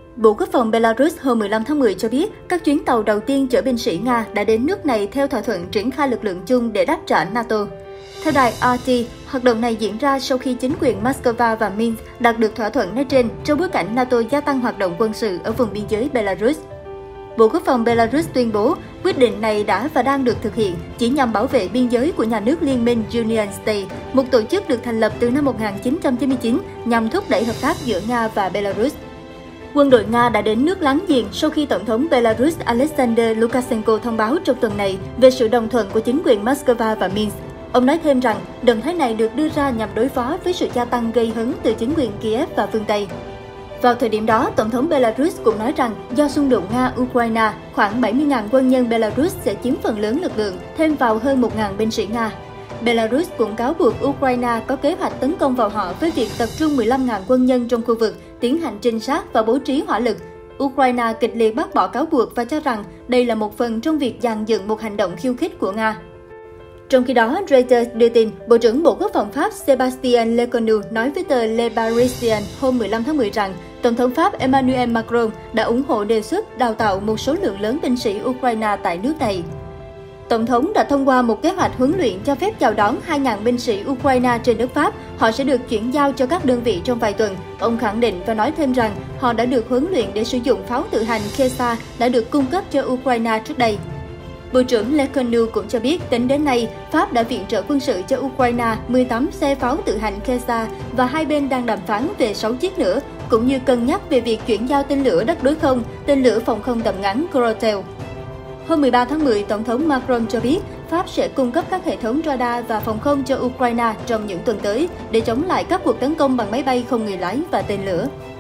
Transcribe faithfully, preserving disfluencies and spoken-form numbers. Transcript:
Bộ Quốc phòng Belarus hôm mười lăm tháng mười cho biết các chuyến tàu đầu tiên chở binh sĩ Nga đã đến nước này theo thỏa thuận triển khai lực lượng chung để đáp trả NATO. Theo đài rờ tê, hoạt động này diễn ra sau khi chính quyền Moscow và Minsk đạt được thỏa thuận nói trên trong bối cảnh NATO gia tăng hoạt động quân sự ở vùng biên giới Belarus. Bộ Quốc phòng Belarus tuyên bố quyết định này đã và đang được thực hiện chỉ nhằm bảo vệ biên giới của nhà nước liên minh Union State, một tổ chức được thành lập từ năm một nghìn chín trăm chín mươi chín nhằm thúc đẩy hợp tác giữa Nga và Belarus. Quân đội Nga đã đến nước láng giềng sau khi Tổng thống Belarus Alexander Lukashenko thông báo trong tuần này về sự đồng thuận của chính quyền Moscow và Minsk. Ông nói thêm rằng động thái này được đưa ra nhằm đối phó với sự gia tăng gây hấn từ chính quyền Kiev và phương Tây. Vào thời điểm đó, Tổng thống Belarus cũng nói rằng do xung đột Nga-Ukraine, khoảng bảy mươi nghìn quân nhân Belarus sẽ chiếm phần lớn lực lượng, thêm vào hơn một nghìn binh sĩ Nga. Belarus cũng cáo buộc Ukraine có kế hoạch tấn công vào họ với việc tập trung mười lăm nghìn quân nhân trong khu vực, tiến hành trinh sát và bố trí hỏa lực. Ukraine kịch liệt bác bỏ cáo buộc và cho rằng đây là một phần trong việc dàn dựng một hành động khiêu khích của Nga. Trong khi đó, Reuters đưa tin, Bộ trưởng Bộ Quốc phòng Pháp Sébastien Lecornu nói với tờ Le Parisien hôm mười lăm tháng mười rằng Tổng thống Pháp Emmanuel Macron đã ủng hộ đề xuất đào tạo một số lượng lớn binh sĩ Ukraine tại nước này. Tổng thống đã thông qua một kế hoạch huấn luyện cho phép chào đón hai nghìn binh sĩ Ukraine trên nước Pháp. Họ sẽ được chuyển giao cho các đơn vị trong vài tuần. Ông khẳng định và nói thêm rằng họ đã được huấn luyện để sử dụng pháo tự hành Kesa đã được cung cấp cho Ukraine trước đây. Bộ trưởng Lecornu cũng cho biết tính đến nay, Pháp đã viện trợ quân sự cho Ukraine mười tám xe pháo tự hành Kesa và hai bên đang đàm phán về sáu chiếc nữa, cũng như cân nhắc về việc chuyển giao tên lửa đất đối không, tên lửa phòng không tầm ngắn Grotel. Hôm mười ba tháng mười, Tổng thống Macron cho biết Pháp sẽ cung cấp các hệ thống radar và phòng không cho Ukraine trong những tuần tới để chống lại các cuộc tấn công bằng máy bay không người lái và tên lửa.